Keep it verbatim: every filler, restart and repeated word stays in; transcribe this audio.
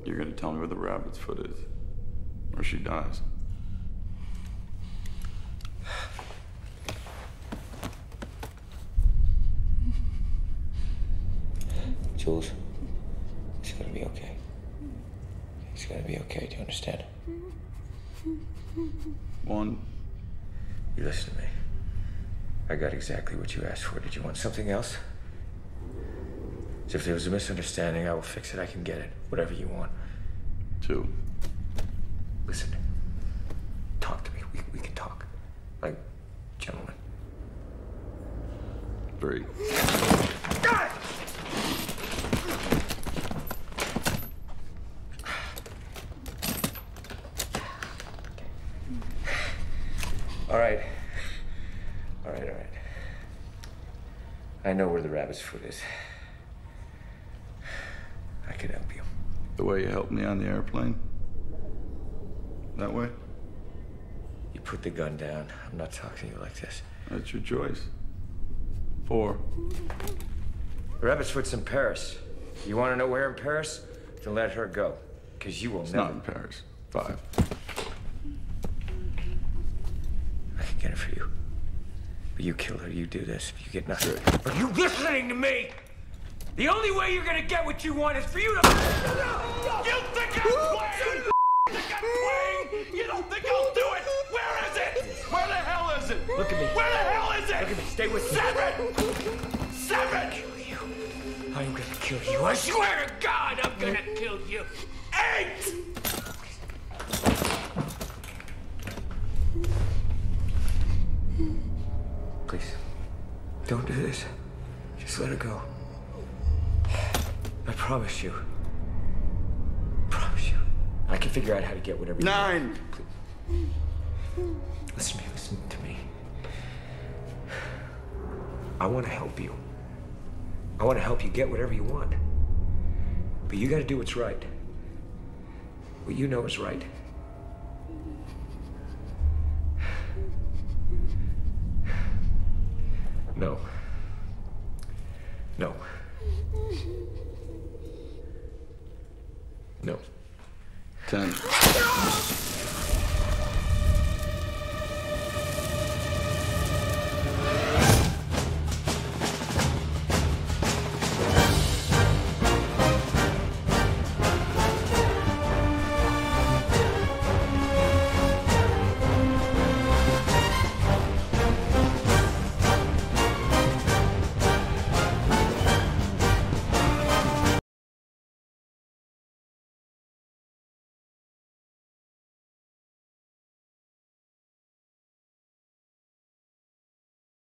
You're gonna tell me where the rabbit's foot is, or she dies. Jules, it's gonna be okay. It's gonna be okay, do you understand? One. You listen to me. I got exactly what you asked for. Did you want something else? So if there was a misunderstanding, I will fix it. I can get it. Whatever you want. Two. Listen. Talk to me. We, we can talk. Like gentlemen. Three. God! All right. All right, all right. I know where the rabbit's foot is. I can help you. The way you helped me on the airplane? That way? You put the gun down. I'm not talking to you like this. That's your choice. Four. The rabbit's foot's in Paris. You want to know where in Paris? Then let her go. Because you will It's never... not in Paris. Five. I can get it for you. But you kill her, you do this. If you get nothing... Good. Are you listening to me? The only way you're gonna get what you want is for you to... You think I'm playing? You think I'm playing? You don't think I'll do it? Where is it? Where the hell is it? Look at me. Where the hell is it? Look at me. Stay with me. Seven! Seven! Kill you. I'm gonna kill you. I I swear to God, I'm gonna kill you. Eight! Please, don't do this. Just let her go. I promise you. I promise you. I can figure out how to get whatever you Nine! want. Please. Listen to me, listen to me. I want to help you. I want to help you get whatever you want. But you gotta do what's right. What you know is right. No. No. No. Ten.